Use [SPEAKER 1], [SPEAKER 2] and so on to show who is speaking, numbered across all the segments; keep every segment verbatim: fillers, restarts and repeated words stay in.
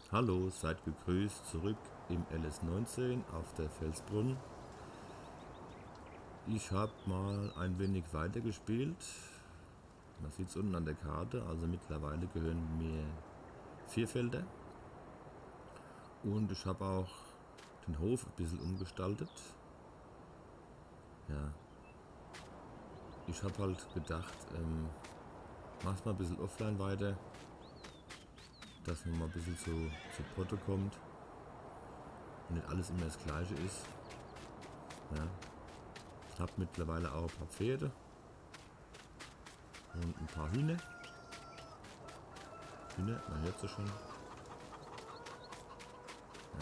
[SPEAKER 1] Hallo, seid gegrüßt zurück im L S neunzehn auf der Felsbrunn. Ich habe mal ein wenig weiter gespielt. Man sieht es unten an der Karte, also mittlerweile gehören mir vier Felder. Und ich habe auch den Hof ein bisschen umgestaltet. Ja, ich habe halt gedacht, ähm, mach's mal ein bisschen offline weiter, dass man mal ein bisschen zu, zu Potte kommt und nicht alles immer das gleiche ist. Ja. Ich habe mittlerweile auch ein paar Pferde und ein paar Hühner. Hühner, man hört sie schon. Ja.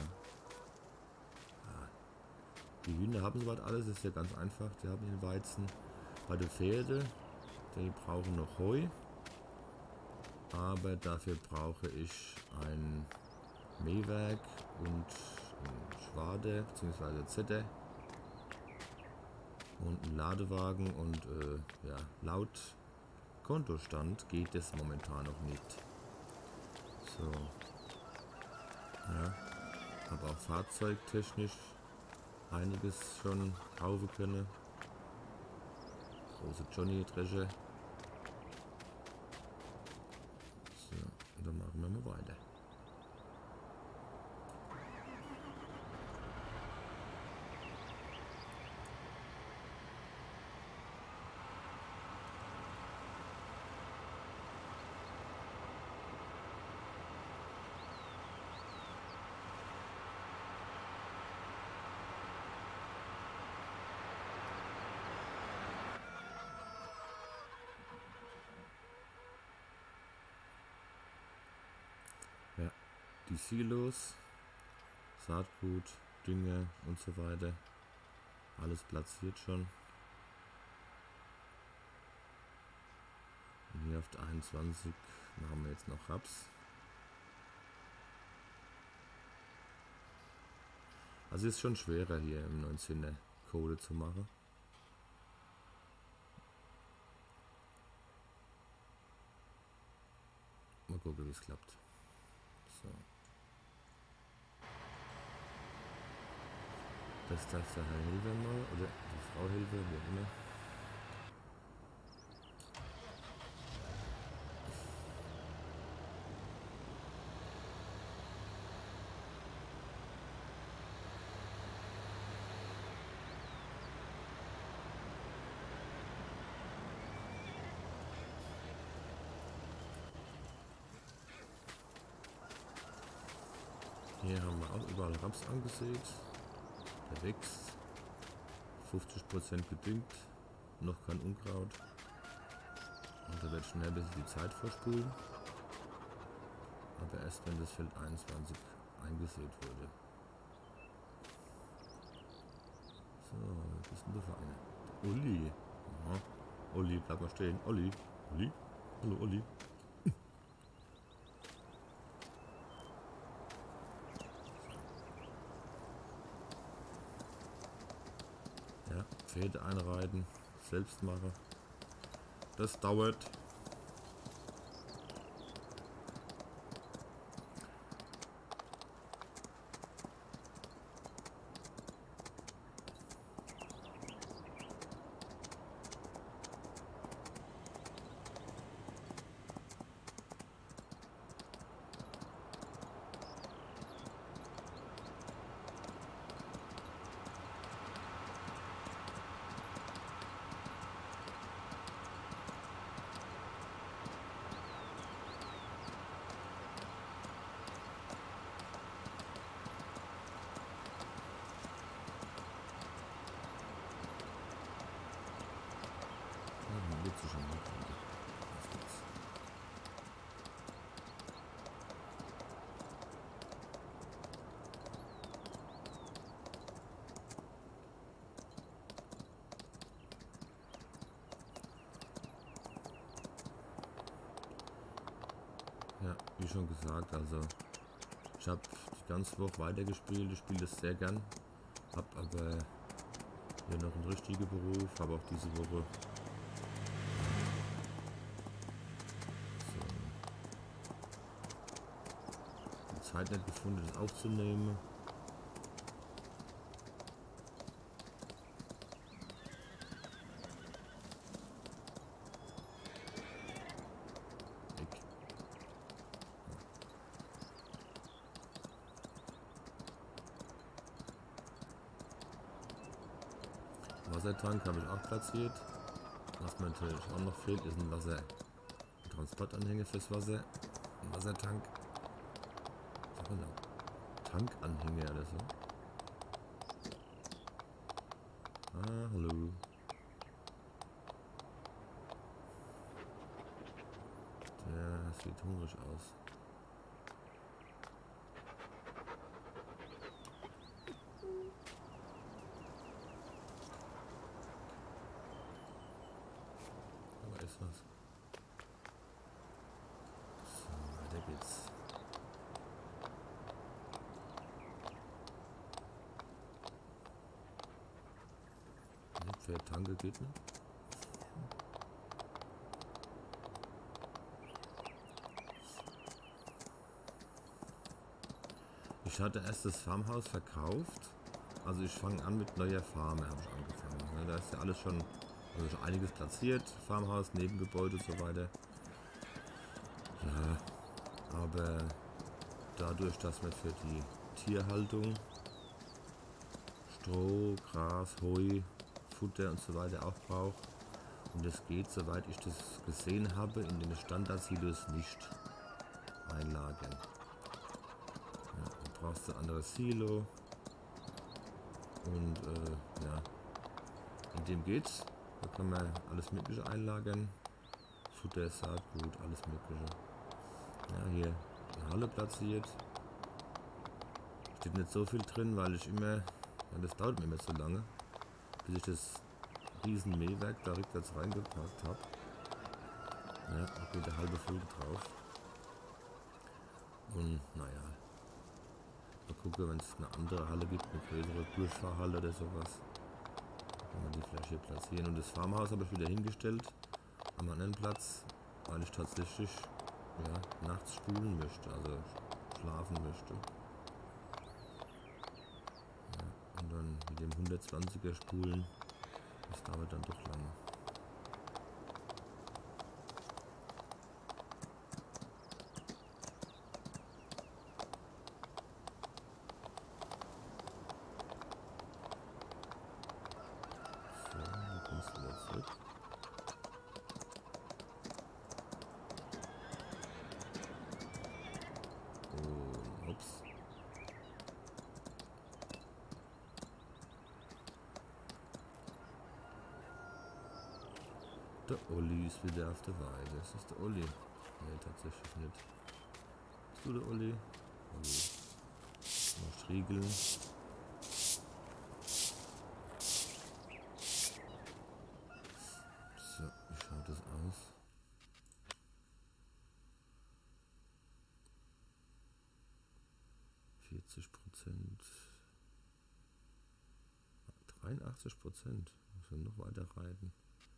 [SPEAKER 1] Die Hühner haben soweit alles, ist ja ganz einfach. Die haben den Weizen. Bei den Pferden, die brauchen noch Heu. Aber dafür brauche ich ein Mähwerk und ein Schwader bzw. Zetter und einen Ladewagen und äh, ja, laut Kontostand geht das momentan noch nicht. So, ja, habe auch fahrzeugtechnisch einiges schon kaufen können. Große Johnny Drescher. So, und dann machen wir mal weiter. Ja, die Silos, Saatgut, Dünger und so weiter, alles platziert schon. Und hier auf der einundzwanzig machen wir jetzt noch Raps. Also ist schon schwerer hier im neunzehner Kohle zu machen. Mal gucken, wie es klappt. So. Das darf der Herr Hilfer mal, oder die Frau Hilfer, wie auch immer. Hier haben wir auch überall Raps angesät. Der wächst. fünfzig Prozent gedüngt. Noch kein Unkraut. Und da wird schnell ein bisschen die Zeit verspulen. Aber erst wenn das Feld einundzwanzig eingesät wurde. So, was ist denn da für eine? Der Uli. Aha. Uli, bleib mal stehen. Olli. Olli. Hallo Olli. Ja, Pferde einreiten, selbst machen. Das dauert. Ja, wird sie schon hinkriegen. Auf geht's. Ja, wie schon gesagt, also ich habe die ganze Woche weitergespielt. Ich spiele das sehr gern. Hab aber hier noch einen richtigen Beruf. Habe auch diese Woche Zeit nicht gefunden, das aufzunehmen. Weg. Wassertank habe ich auch platziert. Was mir natürlich auch noch fehlt, ist ein Wasser. Ein Transportanhänger fürs Wasser. Ein Wassertank. Tankanhänger oder so. Ah, hallo. Der sieht hungrig aus. Aber ist was. So, weiter geht's. Für Tanke geht nicht. Ich hatte erst das Farmhaus verkauft. Also ich fange an mit neuer Farm, habe ich angefangen. Ja, da ist ja alles schon, also schon einiges platziert. Farmhaus, Nebengebäude und so weiter. Ja, aber dadurch, dass man für die Tierhaltung Stroh, Gras, Heu, Futter und so weiter auch braucht. Und das geht, soweit ich das gesehen habe, in den Standard-Silos nicht einlagern. Ja, du brauchst ein anderes Silo. Und äh, ja, in dem geht's. Da kann man alles Mögliche einlagern. Futter, Saatgut, alles Mögliche. Ja, hier die Halle platziert. Steht nicht so viel drin, weil ich immer, ja, das dauert mir immer zu lange, bis ich das riesen Mähwerk da rückwärts reingepackt habe. Ja, da geht eine halbe Folge drauf. Und naja, mal gucken, wenn es eine andere Halle gibt, eine größere Durchfahrhalle oder sowas, kann man die vielleicht hier platzieren. Und das Farmhaus habe ich wieder hingestellt am anderen Platz, weil ich tatsächlich ja, nachts spulen möchte, also schlafen möchte. Ja, und dann mit dem hundertzwanziger spulen, das dauert dann doch lange. So, dann kommst du wieder zurück. Und ups. Der Olli ist wieder auf der Weide. Das ist der Olli. Nee, tatsächlich nicht. Bist du der Olli? Olli. Noch striegeln. So, wie schaut das aus? vierzig Prozent. dreiundachtzig Prozent. Muss man noch weiter reiten.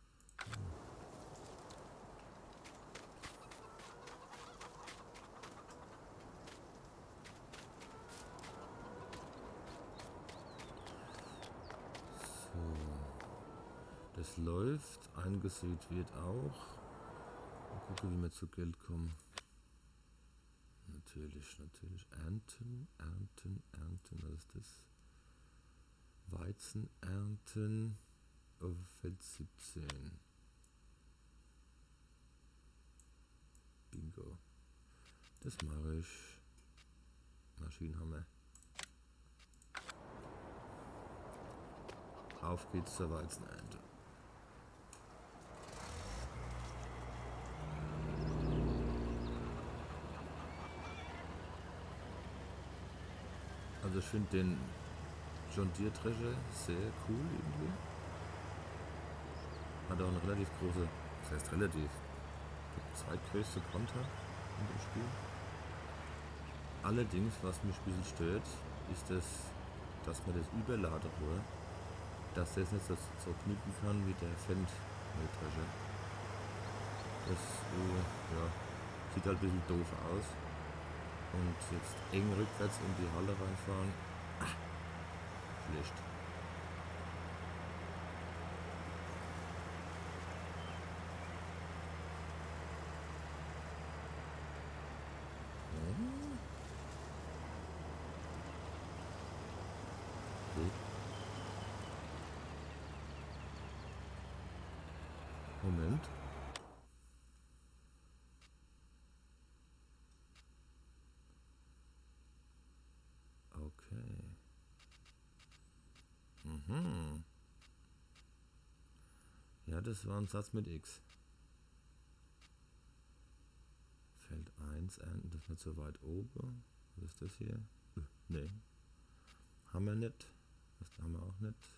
[SPEAKER 1] So, das läuft, eingesät wird auch. Mal gucken, wie wir zu Geld kommen. Natürlich, natürlich. Ernten, ernten, ernten. Was ist das? Weizen ernten auf Feld siebzehn. Bingo. Das mache ich. Maschinenhammer. Auf geht's zur Weizenernte. Also ich finde den John Deere Drescher sehr cool irgendwie. Hat auch eine relativ große, das heißt relativ, die zweitgrößte Konter in dem Spiel. Allerdings, was mich ein bisschen stört, ist das, dass man das Überladerohr, dass das nicht so, so knicken kann wie der Fendt Mähdrescher. Das äh, ja, sieht halt ein bisschen doof aus. Und jetzt eng rückwärts in die Halle reinfahren. Ah, schlecht. Hm. Okay. Moment. Okay. Mhm. Ja, das war ein Satz mit X. Feld eins enden, das ist nicht so weit oben. Was ist das hier? Äh, nee. Haben wir nicht. Das haben wir auch nicht.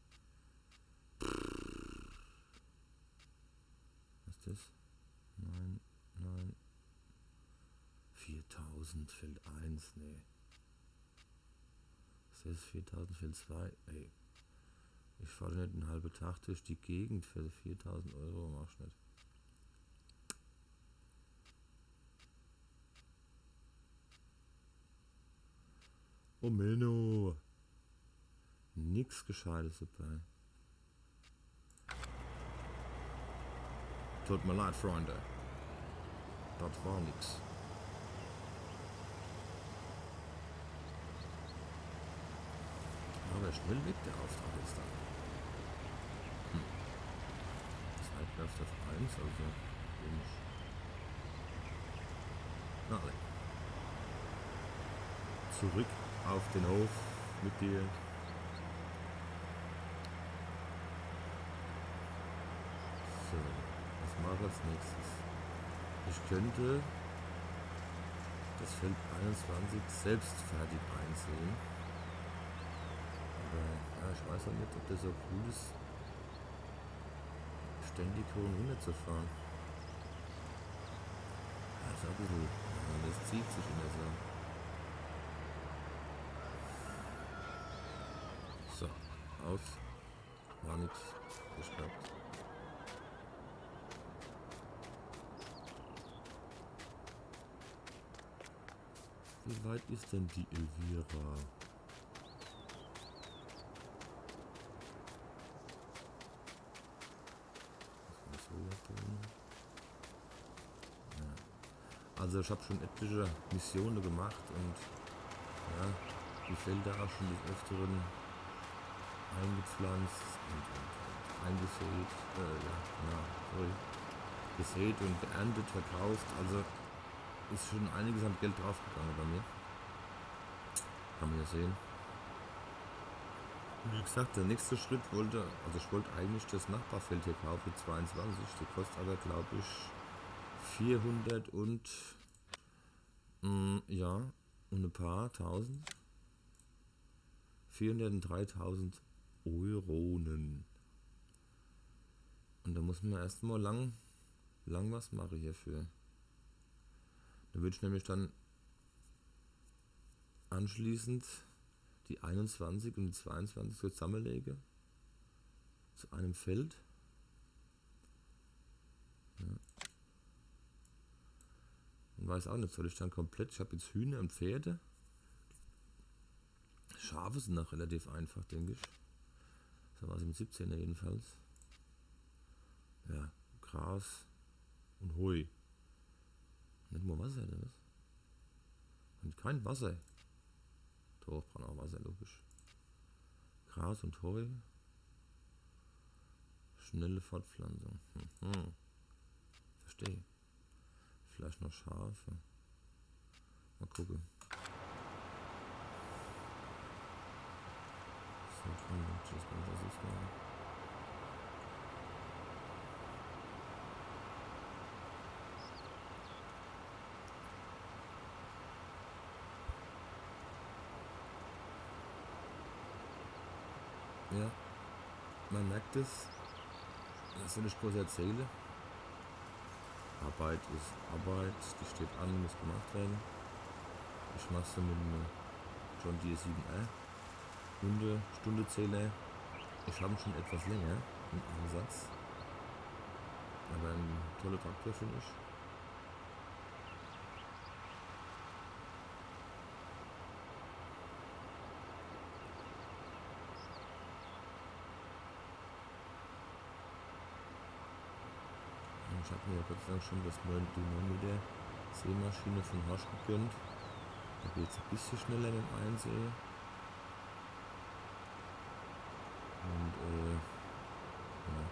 [SPEAKER 1] Was ist das? Nein, nein. viertausend, Feld eins, nee. Was ist das? viertausend, Feld zwei? Ey. Ich fahre nicht einen halben Tag durch die Gegend für viertausend Euro, mach ich nicht. Oh Menno. Nix Gescheites dabei. Tut mir leid, Freunde. Das war nix. Aber schnell weg der Auftrag ist da. Hm. Zeit läuft auf eins, also komisch. Na, alle. Zurück auf den Hof mit dir. So, was mache ich als nächstes? Ich könnte das Feld einundzwanzig selbst fertig einsehen. Aber ja, ich weiß auch nicht, ob das so cool ist, ständig hoch und runter zu fahren. Ja, ist auch ein bisschen, ja, das zieht sich immer so. So, aus. War nix. Geschnappt. Wie weit ist denn die Elvira? Was ist so drin? Ja. Also ich habe schon etliche Missionen gemacht und ja, die Felder auch schon des Öfteren eingepflanzt und, und, und eingesät, äh, ja, ja, sorry, gesät und geerntet, verkauft, also ist schon einiges an Geld draufgegangen bei mir. Kann man ja sehen. Wie gesagt, der nächste Schritt wollte, also ich wollte eigentlich das Nachbarfeld hier kaufen, zweiundzwanzig, die kostet aber glaube ich vierhundert und mh, ja, und ein paar tausend. vierhundert und dreitausend Euronen. Und da muss man erstmal lang, lang was machen hierfür. Da würde ich nämlich dann anschließend die einundzwanzig und die zweiundzwanzig zusammenlegen zu einem Feld. Ja. Und weiß auch nicht, soll ich dann komplett, ich habe jetzt Hühner und Pferde. Schafe sind noch relativ einfach, denke ich. So war es im siebzehner jedenfalls. Ja, Gras und Heu. Nicht nur Wasser, oder was? Und kein Wasser. Doch, braucht auch Wasser, logisch. Gras und Heu. Schnelle Fortpflanzung. Mhm. Verstehe. Vielleicht noch Schafe. Mal gucken. So, komm, tschüss, das ist mal. Ja, man merkt es. Das soll ich kurz erzählen. Arbeit ist Arbeit, die steht an, muss gemacht werden. Ich mache sie mit einem John Deere sieben R. Hunde, Stundezähler. Ich habe schon etwas länger im Einsatz. Aber ein toller Traktor finde ich. Ich habe mir ja Gott sei Dank schon das neun Meter Seemaschine von Horsch gegönnt. Da geht es ein bisschen schneller mit dem Einsee. Und äh, ja.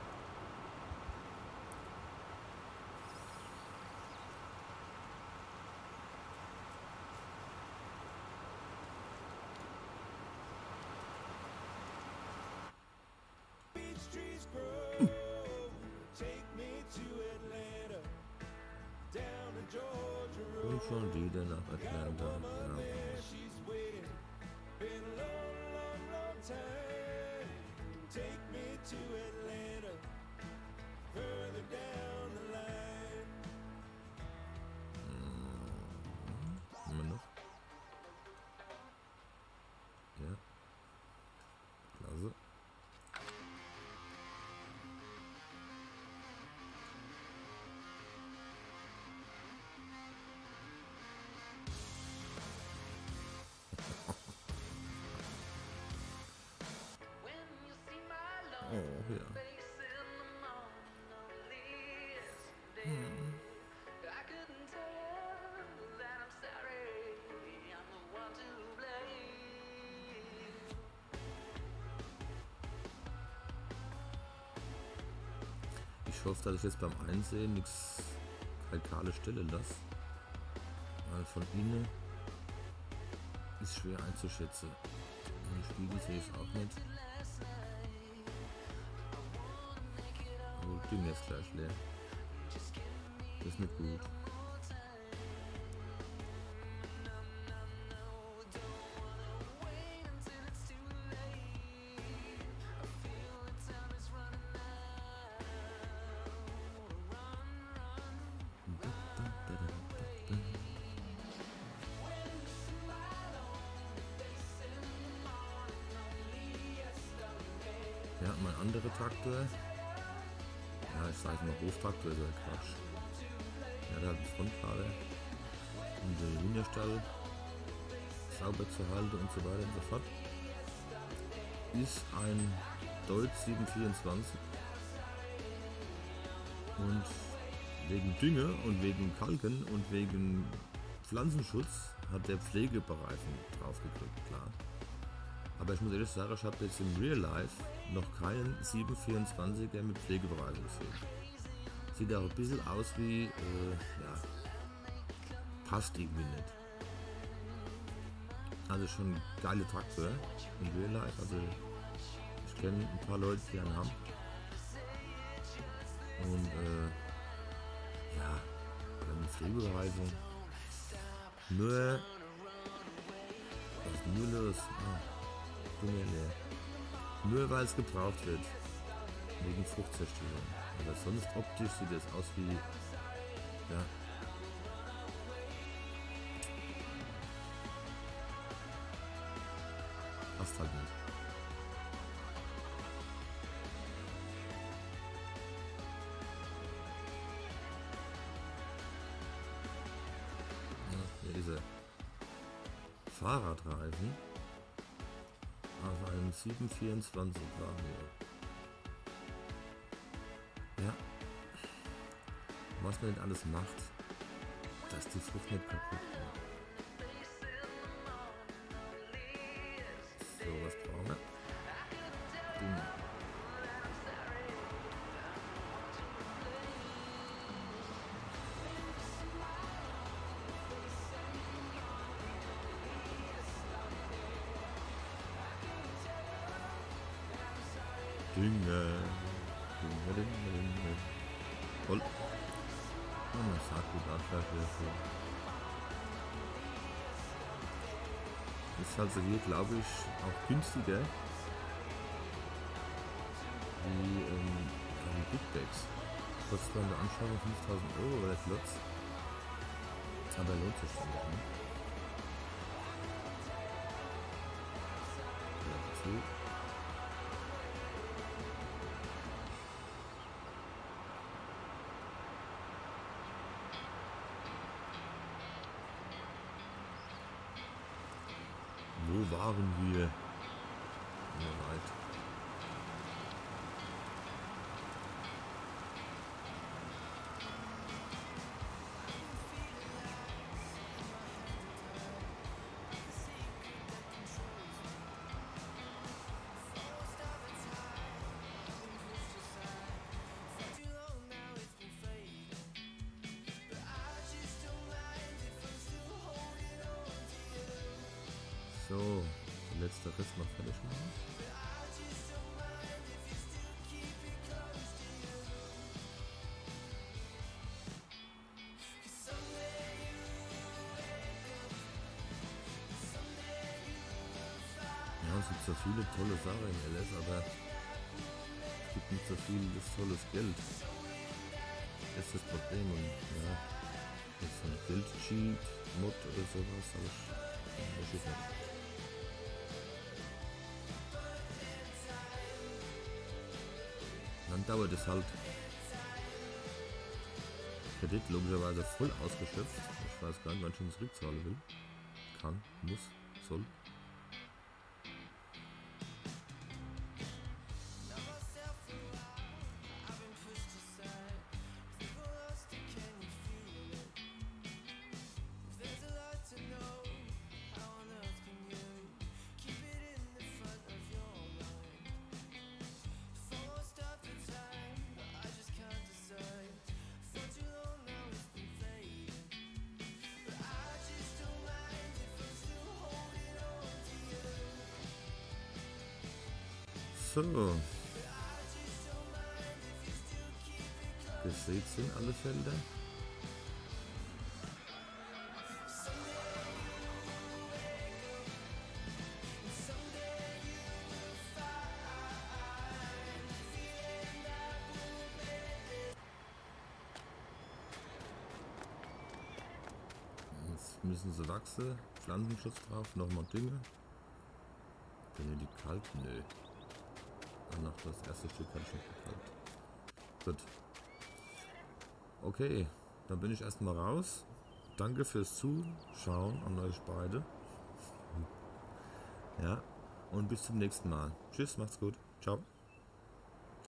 [SPEAKER 1] Und schon wieder nach Atlanta. Ja. Hm. Immer noch? Ja. Klasse. Oh ja. Hm. Ich hoffe, dass ich jetzt beim Einsehen nichts keine kahle Stelle lasse. Weil von innen ist schwer einzuschätzen. Im Spiegel sehe ich es auch nicht. Oh, das Ding ist gleich leer. Das ist nicht gut. Ja, mein anderer Traktor, ja, ich sage mal Hoftraktor, ist ja Quatsch. Ja, der hat einen Frontlader, um den Hühnerstall sauber zu halten und so weiter und so fort. Ist ein Deutz sieben vierundzwanzig und wegen Dünger und wegen Kalken und wegen Pflanzenschutz hat der Pflegebereifen draufgekriegt, klar. Aber ich muss ehrlich sagen, ich habe jetzt im Real Life noch keinen sieben vierundzwanziger mit Pflegebereifen gesehen. Sieht auch ein bisschen aus wie, äh, ja, passt irgendwie nicht. Also schon geile Traktor im Real Life, also ich kenne ein paar Leute, die einen haben. Und äh, ja, mit Pflegebereifen. Nur, was ist nur los? Ah. Nur weil es gebraucht wird, wegen Fruchtzerstörung. Aber sonst optisch sieht es aus wie, ja, passt halt nicht. Ja, hier ist er. Fahrradreifen. Auf einem sieben vierundzwanzig waren wir. Ja. Was man nicht alles macht, dass die Frucht nicht kaputt wird. So, was brauchen wir? Dünger. Dünger. Dünger, Dünger, Dünger. Voll. Oh, man sagt gut Anschlagwürfel. Ist also hier, glaube ich, auch günstiger wie ähm, die Big Bags. Kostet zwar in der Anschaffung fünftausend Euro oder Klotz, aber lohnt sich schon nicht. Ne? Ja, dazu. Wo waren wir? Alright. Ja, So, der letzte Rest noch fertig machen. Ja, es gibt so viele tolle Sachen in L S, aber es gibt nicht so viel tolles Geld. Das ist das Problem. Und ja, jetzt so ein Geld-Cheat, Mod oder sowas, aber ich weiß nicht. Dann dauert es halt. Kredit logischerweise voll ausgeschöpft. Ich weiß gar nicht, wann ich ihn zurückzahlen will. Kann, muss, soll. So. Gesät sind alle Felder. Jetzt müssen sie wachsen. Pflanzenschutz drauf, nochmal Dünger. Wenn die kalt? Nö. Ach, das erste Stück hat schon gekalt. Gut. Okay, dann bin ich erstmal raus. Danke fürs Zuschauen an euch beide. Ja, und bis zum nächsten Mal. Tschüss, macht's gut. Ciao.